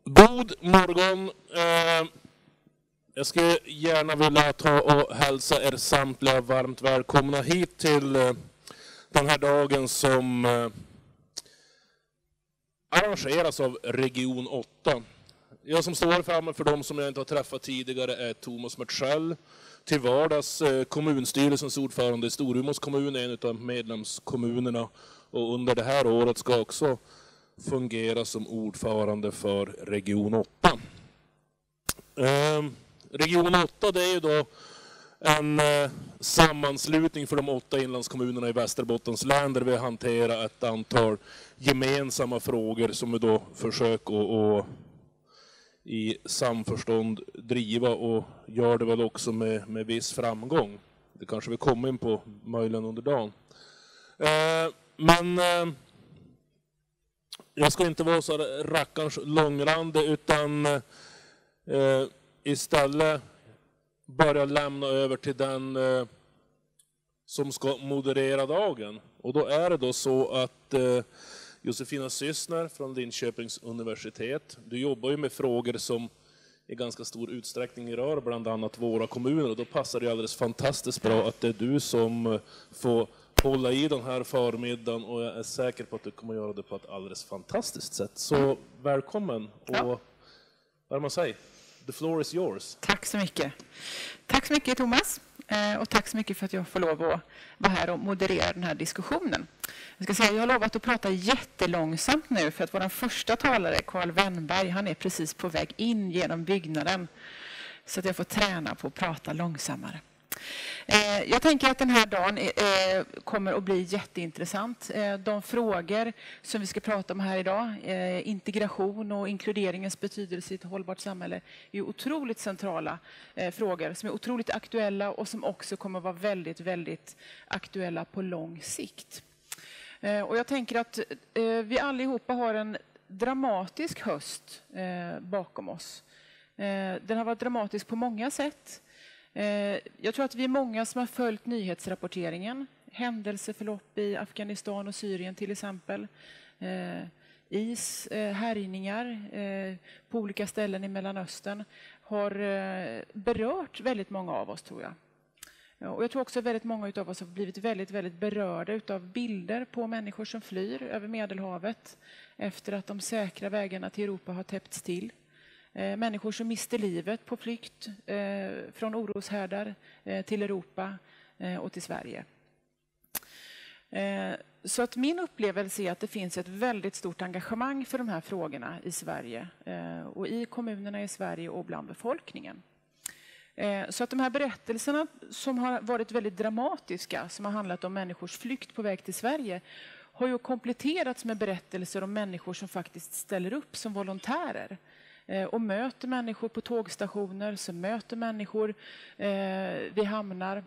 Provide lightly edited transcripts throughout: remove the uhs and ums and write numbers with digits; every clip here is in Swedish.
God morgon. Jag skulle gärna vilja ta och hälsa er samtliga varmt välkomna hit till den här dagen som arrangeras av Region 8. Jag som står framme för dem som jag inte har träffat tidigare är Thomas Mertschell. Till vardags kommunstyrelsens ordförande i Storumans kommun, en av medlemskommunerna. Och under det här året ska också fungera som ordförande för Region 8. Region 8 det är ju då en sammanslutning för de 8 inlandskommunerna i Västerbottens län där vi hanterar ett antal gemensamma frågor som vi då försöker att i samförstånd driva och gör det väl också med viss framgång. Det kanske vi kommer in på möjligen under dagen. Men jag ska inte vara så rackarns långrandig utan istället börja lämna över till den som ska moderera dagen. Och då är det då så att Josefina Syssner från Linköpings universitet, du jobbar ju med frågor som i ganska stor utsträckning rör bland annat våra kommuner. Och då passar det alldeles fantastiskt bra att det är du som får hålla i den här förmiddagen och jag är säker på att du kommer göra det på ett alldeles fantastiskt sätt. Så välkommen och vad man säger, the floor is yours. Tack så mycket. Tack så mycket Thomas och tack så mycket för att jag får lov att vara här och moderera den här diskussionen. Jag har lovat att prata jättelångsamt nu för att vår första talare, Carl Wennberg, han är precis på väg in genom byggnaden så att jag får träna på att prata långsammare. Jag tänker att den här dagen kommer att bli jätteintressant. De frågor som vi ska prata om här idag, integration och inkluderingens betydelse i ett hållbart samhälle, är otroligt centrala frågor som är otroligt aktuella och som också kommer att vara väldigt, väldigt aktuella på lång sikt. Och jag tänker att vi allihopa har en dramatisk höst bakom oss. Den har varit dramatisk på många sätt. Jag tror att vi är många som har följt nyhetsrapporteringen. Händelseförlopp i Afghanistan och Syrien till exempel. Härjningar på olika ställen i Mellanöstern har berört väldigt många av oss, tror jag. Och jag tror också att väldigt många av oss har blivit väldigt, väldigt berörda av bilder på människor som flyr över Medelhavet efter att de säkra vägarna till Europa har täppts till. Människor som mister livet på flykt från oroshärdar till Europa och till Sverige. Så att min upplevelse är att det finns ett väldigt stort engagemang för de här frågorna i Sverige och i kommunerna i Sverige och bland befolkningen. Så att de här berättelserna som har varit väldigt dramatiska, som har handlat om människors flykt på väg till Sverige, har ju kompletterats med berättelser om människor som faktiskt ställer upp som volontärer och möter människor på tågstationer, som möter människor vid hamnar,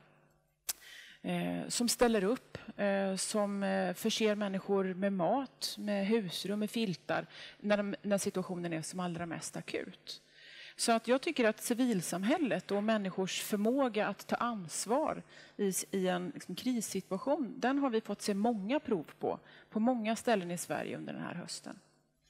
som ställer upp, som förser människor med mat, med husrum, med filtar när situationen är som allra mest akut. Så att jag tycker att civilsamhället och människors förmåga att ta ansvar i en krissituation, den har vi fått se många prov på många ställen i Sverige under den här hösten.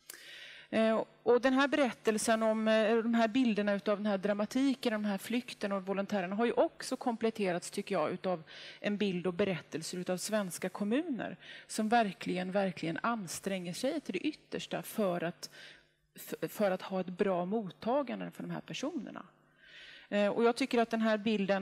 Och den här berättelsen om de här bilderna av den här dramatiken, de här flykten och volontärerna har ju också kompletterats, tycker jag, utav en bild och berättelser utav svenska kommuner som verkligen anstränger sig till det yttersta för att ha ett bra mottagande för de här personerna. Och jag tycker att den här bilden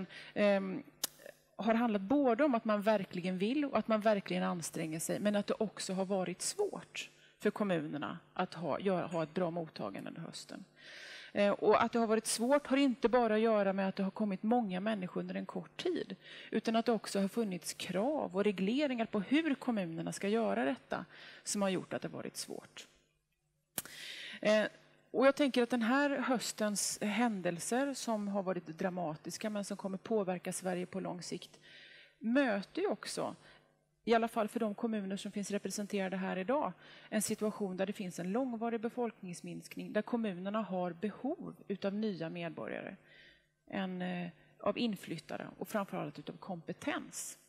har handlat både om att man verkligen vill och att man verkligen anstränger sig, men att det också har varit svårt för kommunerna att ha ett bra mottagande under hösten. Och att det har varit svårt har inte bara att göra med att det har kommit många människor under en kort tid, utan att det också har funnits krav och regleringar på hur kommunerna ska göra detta som har gjort att det har varit svårt. Och jag tänker att den här höstens händelser som har varit dramatiska men som kommer påverka Sverige på lång sikt möter ju också, i alla fall för de kommuner som finns representerade här idag, en situation där det finns en långvarig befolkningsminskning, där kommunerna har behov utav nya medborgare, av inflyttare och framförallt utav kompetens.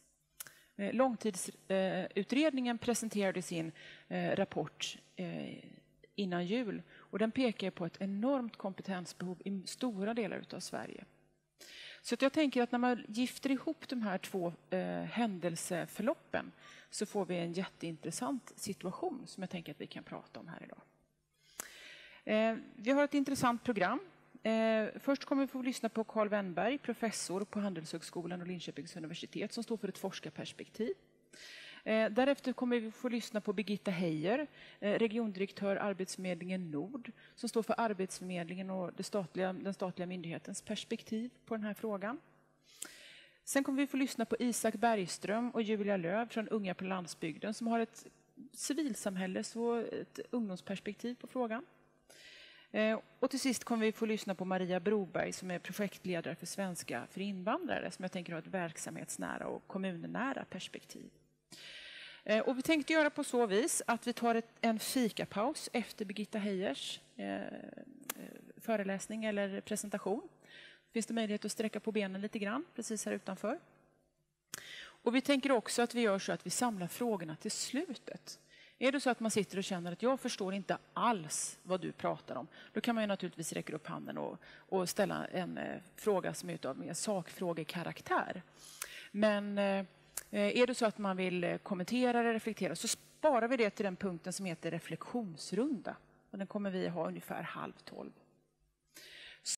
Långtidsutredningen presenterade sin rapport innan jul. Och den pekar på ett enormt kompetensbehov i stora delar av Sverige. Så att jag tänker att när man gifter ihop de här två händelseförloppen så får vi en jätteintressant situation som jag tänker att vi kan prata om här idag. Vi har ett intressant program. Först kommer vi få lyssna på Carl Wennberg, professor på Handelshögskolan och Linköpings universitet som står för ett forskarperspektiv. Därefter kommer vi få lyssna på Birgitta Heijer, regiondirektör Arbetsförmedlingen Nord, som står för Arbetsförmedlingen och den statliga myndighetens perspektiv på den här frågan. Sen kommer vi få lyssna på Isak Bergström och Julia Löv från Unga på landsbygden som har ett civilsamhälles- och ett ungdomsperspektiv på frågan. Och till sist kommer vi få lyssna på Maria Broberg som är projektledare för Svenska för invandrare som jag tänker har ett verksamhetsnära och kommunnära perspektiv. Och vi tänkte göra på så vis att vi tar en fikapaus efter Birgitta Heijers föreläsning eller presentation. Finns det möjlighet att sträcka på benen lite grann precis här utanför. Och vi tänker också att vi gör så att vi samlar frågorna till slutet. Är det så att man sitter och känner att jag förstår inte alls vad du pratar om, då kan man ju naturligtvis räcka upp handen och ställa en fråga som är av mer sakfrågekaraktär. Men är det så att man vill kommentera eller reflektera så sparar vi det till den punkten som heter reflektionsrunda. Och den kommer vi ha ungefär 11:30.